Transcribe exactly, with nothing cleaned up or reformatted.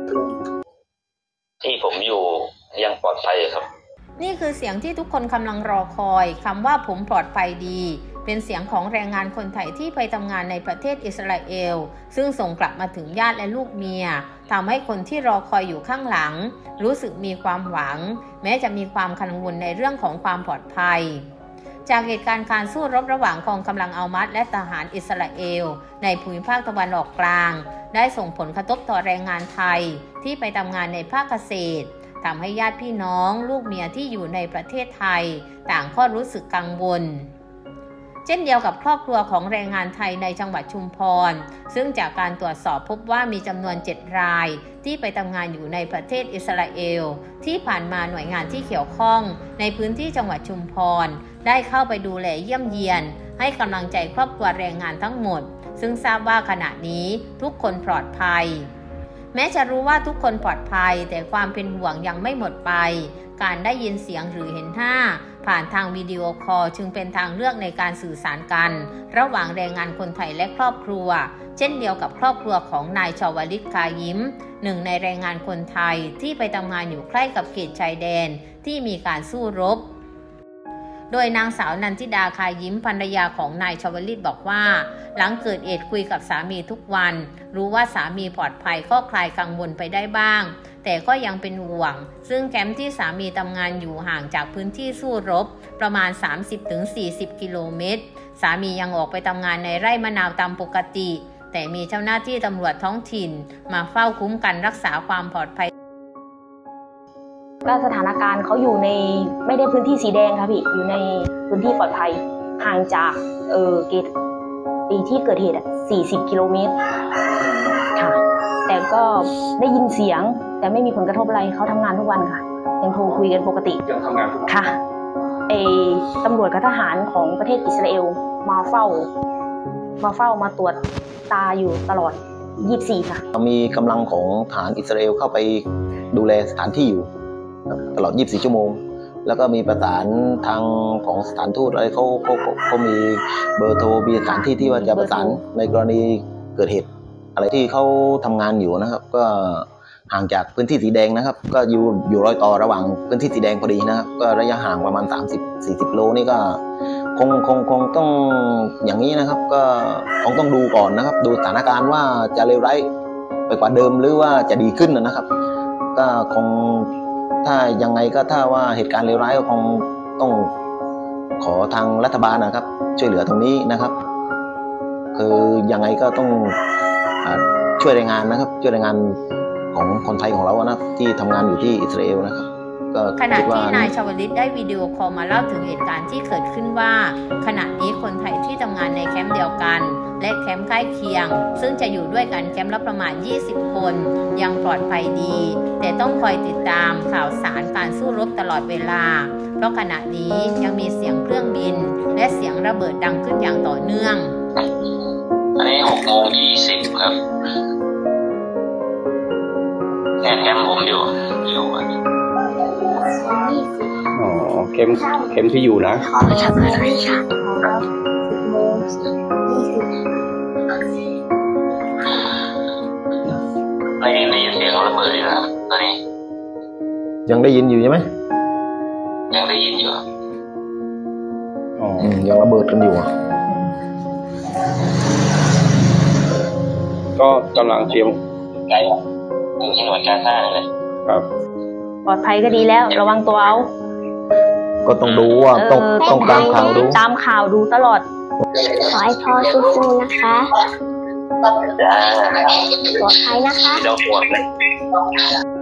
ที่ผมอยู่ยังปลอดภัยครับนี่คือเสียงที่ทุกคนกำลังรอคอยคำว่าผมปลอดภัยดีเป็นเสียงของแรงงานคนไทยที่ไปทำงานในประเทศอิสราเอลซึ่งส่งกลับมาถึงญาติและลูกเมียทำให้คนที่รอคอยอยู่ข้างหลังรู้สึกมีความหวังแม้จะมีความกังวลในเรื่องของความปลอดภัยจากเหตุการณ์การสู้รบระหว่างกองกำลังอัลมัดและทหารอิสราเอลในภูมิภาคตะวันออกกลางได้ส่งผลกระทบต่อแรงงานไทยที่ไปทำงานในภาคเกษตรทำให้ญาติพี่น้องลูกเมียที่อยู่ในประเทศไทยต่างก็รู้สึกกังวลเช่นเดียวกับครอบครัวของแรงงานไทยในจังหวัดชุมพรซึ่งจากการตรวจสอบพบว่ามีจำนวนเจ็ดรายที่ไปทำงานอยู่ในประเทศอิสราเอลที่ผ่านมาหน่วยงานที่เกี่ยวข้องในพื้นที่จังหวัดชุมพรได้เข้าไปดูแลเยี่ยมเยียนให้กำลังใจครอบครัวแรงงานทั้งหมดซึ่งทราบว่าขณะนี้ทุกคนปลอดภัยแม้จะรู้ว่าทุกคนปลอดภัยแต่ความเป็นห่วงยังไม่หมดไปการได้ยินเสียงหรือเห็นหน้าผ่านทางวิดีโอคอลจึงเป็นทางเลือกในการสื่อสารกันระหว่างแรงงานคนไทยและครอบครัวเช่นเดียวกับครอบครัวของนายชวลิตคายิ้มหนึ่งในแรงงานคนไทยที่ไปทำงานอยู่ใกล้กับเขตชายแดนที่มีการสู้รบโดยนางสาวนันทิดาคายิ้มภรรยาของนายชวลิตบอกว่าหลังเกิดเหตุคุยกับสามีทุกวันรู้ว่าสามีปลอดภัยก็คลายกังวลไปได้บ้างแต่ก็ยังเป็นห่วงซึ่งแคมป์ที่สามีทำงานอยู่ห่างจากพื้นที่สู้รบประมาณ สามสิบถึงสี่สิบ กิโลเมตรสามียังออกไปทำงานในไร่มะนาวตามปกติแต่มีเจ้าหน้าที่ตำรวจท้องถิ่นมาเฝ้าคุ้มกันรักษาความปลอดภัยก็สถานการณ์เขาอยู่ในไม่ได้พื้นที่สีแดงค่ะพี่อยู่ในพื้นที่ปลอดภัยห่างจากเออเกตปีที่เกิดเหตุอ่ะสี่สิบกิโลเมตรค่ะแต่ก็ได้ยินเสียงแต่ไม่มีผลกระทบอะไรเขาทำงานทุกวันค่ะยังโทรคุยกันปกติยังทำงานทุกวันค่ะเอตำรวจกับทหารของประเทศอิสราเอลมาเฝ้ามาเฝ้ามาตรวจตาอยู่ตลอดยี่สิบสี่ค่ะมีกำลังของทหารอิสราเอลเข้าไปดูแลสถานที่อยู่ตลอดยี่สิบสี่ชั่วโมงแล้วก็มีประสานทางของสถานทูตอะไรเขาเขาเขามีเบอร์โทรมีสถานที่ที่ว่าจะประสานในกรณีเกิดเหตุอะไรที่เขาทำงานอยู่นะครับก็ห่างจากพื้นที่สีแดงนะครับก็อยู่อยู่รอยต่อระหว่างพื้นที่สีแดงพอดีนะครับก็ระยะห่างประมาณ สามสิบถึงสี่สิบ โลนี่ก็คงคงคงต้องอย่างนี้นะครับก็คงต้องดูก่อนนะครับดูสถานการณ์ว่าจะเลวร้ายไปกว่าเดิมหรือว่าจะดีขึ้นนะครับก็คงถ้ายังไงก็ถ้าว่าเหตุการณ์เลวร้ายก็คงต้องขอทางรัฐบาลนะครับช่วยเหลือตรงนี้นะครับคือยังไงก็ต้องช่วยแรงงานนะครับช่วยแรงงานของคนไทยของเรานะที่ทำงานอยู่ที่อิสราเอลนะครับขณะที่นายชวลิตได้วิดีโอคอลมาเล่าถึงเหตุการณ์ที่เกิดขึ้นว่าขณะนี้คนไทยที่ทำงานในแคมป์เดียวกันและแคมป์ใกล้เคียงซึ่งจะอยู่ด้วยกันแคมป์ละประมาณยี่สิบคนยังปลอดภัยดีแต่ต้องคอยติดตามข่าวสารการสู้รบตลอดเวลาเพราะขณะนี้ยังมีเสียงเครื่องบินและเสียงระเบิดดังขึ้นอย่างต่อเนื่องอันนี้หกโมงยี่สิบครับแคมป์ผมอยู่อยู่อ๋อเข็มเข็มที่อยู่นะไม่ได้ยินเสียงระเบิดอยู่นะตอนนี้ยังได้ยินอยู่ใช่ไหมยังได้ยินอยู่อ๋อยังระเบิดกันอยู่ก็กำลังเตรียมไกลอ่ะอยู่ที่หน่วยการท่าเลยครับปลอดภัยก็ดีแล้วระวังตัวเอาก็ต้องดูว่าต้องต้องตามข่าวดูตามข่าวดูตลอดขอให้พ่อสู้ๆนะคะปลอดภัยนะคะไม่ต้องห่วงเลย